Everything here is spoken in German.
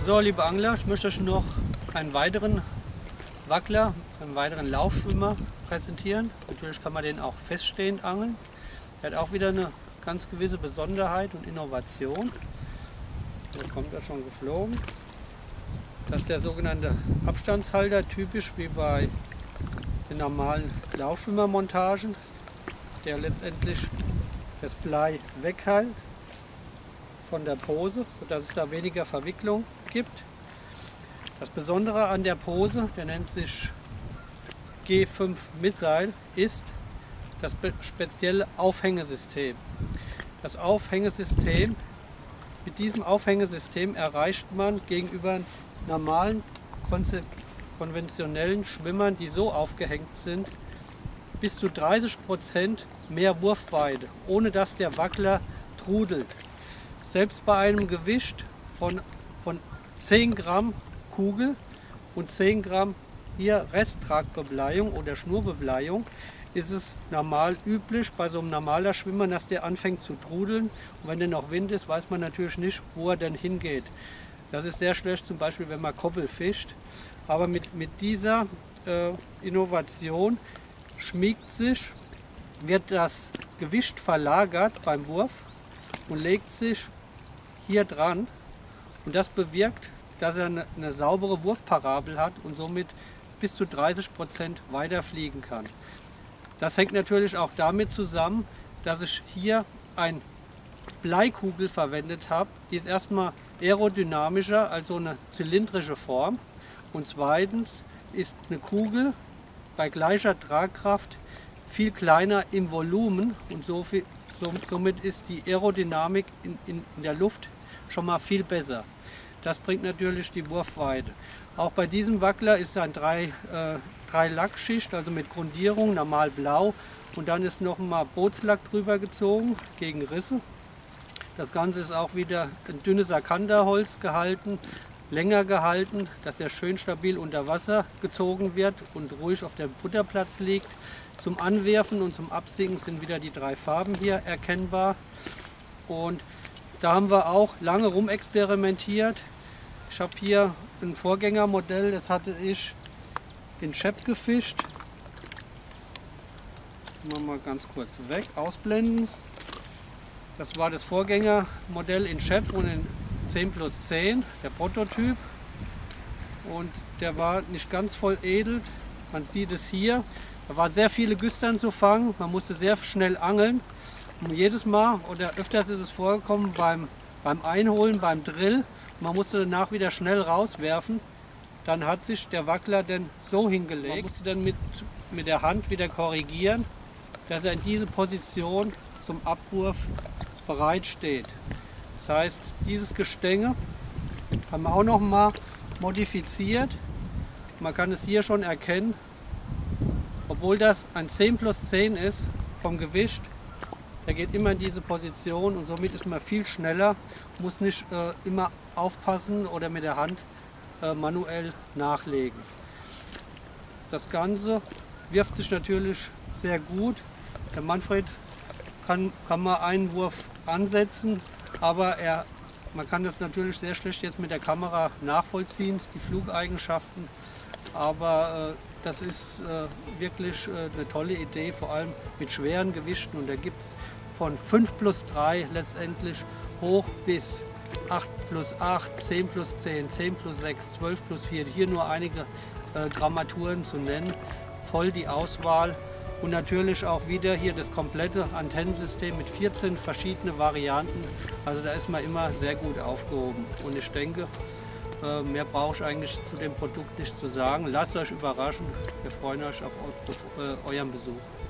So, liebe Angler, ich möchte euch noch einen weiteren Wackler, einen weiteren Laufschwimmer präsentieren. Natürlich kann man den auch feststehend angeln. Der hat auch wieder eine ganz gewisse Besonderheit und Innovation. Da kommt er schon geflogen. Das ist der sogenannte Abstandshalter, typisch wie bei den normalen Laufschwimmermontagen, der letztendlich das Blei weghält von der Pose, sodass es da weniger Verwicklung gibt. Das Besondere an der Pose, der nennt sich G5 Missile, ist das spezielle Aufhängesystem. Das Aufhängesystem, mit diesem Aufhängesystem erreicht man gegenüber normalen konventionellen Schwimmern, die so aufgehängt sind, bis zu 30% mehr Wurfweite, ohne dass der Wackler trudelt. Selbst bei einem Gewicht von 10 Gramm Kugel und 10 Gramm hier Resttragbebleiung oder Schnurrbebleiung ist es normal üblich bei so einem normaler Schwimmer, dass der anfängt zu trudeln. Und wenn dann noch Wind ist, weiß man natürlich nicht, wo er denn hingeht. Das ist sehr schlecht, zum Beispiel wenn man Koppel fischt. Aber mit dieser Innovation wird das Gewicht verlagert beim Wurf und legt sich hier dran. Und das bewirkt, dass er eine saubere Wurfparabel hat und somit bis zu 30% weiter fliegen kann. Das hängt natürlich auch damit zusammen, dass ich hier eine Bleikugel verwendet habe. Die ist erstmal aerodynamischer, also eine zylindrische Form. Und zweitens ist eine Kugel bei gleicher Tragkraft viel kleiner im Volumen und somit ist die Aerodynamik in der Luft schon mal viel besser. Das bringt natürlich die Wurfweite. Auch bei diesem Wackler ist ein 3-Lack-Schicht, also mit Grundierung, normal blau, und dann ist noch mal Bootslack drüber gezogen gegen Risse. Das Ganze ist auch wieder ein dünnes Akanderholz gehalten, länger gehalten, dass er schön stabil unter Wasser gezogen wird und ruhig auf dem Futterplatz liegt. Zum Anwerfen und zum Absinken sind wieder die 3 Farben hier erkennbar. Und da haben wir auch lange rumexperimentiert. Ich habe hier ein Vorgängermodell, das hatte ich in Schepp gefischt. Machen wir mal ganz kurz weg, ausblenden. Das war das Vorgängermodell in Schepp und in 10+10, der Prototyp. Und der war nicht ganz voll edelt. Man sieht es hier. Da waren sehr viele Güstern zu fangen. Man musste sehr schnell angeln. Und jedes Mal oder öfters ist es vorgekommen beim Einholen, beim Drill. Man musste danach wieder schnell rauswerfen. Dann hat sich der Wackler dann so hingelegt. Man musste dann mit der Hand wieder korrigieren, dass er in diese Position zum Abwurf bereit steht. Das heißt, dieses Gestänge haben wir auch noch mal modifiziert. Man kann es hier schon erkennen, obwohl das ein 10+10 ist vom Gewicht. Der geht immer in diese Position und somit ist man viel schneller, muss nicht immer aufpassen oder mit der Hand manuell nachlegen. Das Ganze wirft sich natürlich sehr gut. Der Manfred kann mal einen Wurf ansetzen, aber man kann das natürlich sehr schlecht jetzt mit der Kamera nachvollziehen, die Flugeigenschaften. Aber das ist wirklich eine tolle Idee, vor allem mit schweren Gewichten. Und da gibt es von 5+3 letztendlich hoch bis 8+8, 10+10, 10+6, 12+4. Hier nur einige Grammaturen zu nennen. Voll die Auswahl. Und natürlich auch wieder hier das komplette Antennensystem mit 14 verschiedene Varianten. Also da ist man immer sehr gut aufgehoben. Und ich denke, mehr brauche ich eigentlich zu dem Produkt nicht zu sagen. Lasst euch überraschen. Wir freuen uns auf euren Besuch.